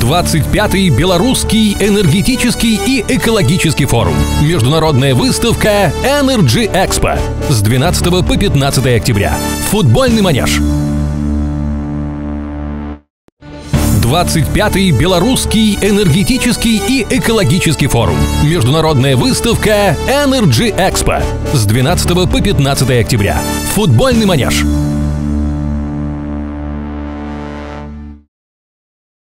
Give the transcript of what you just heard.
25-й Белорусский энергетический и экологический форум. Международная выставка Energy Expo с 12 по 15 октября. Футбольный манеж. 25-й Белорусский энергетический и экологический форум. Международная выставка Energy Expo с 12 по 15 октября. Футбольный манеж.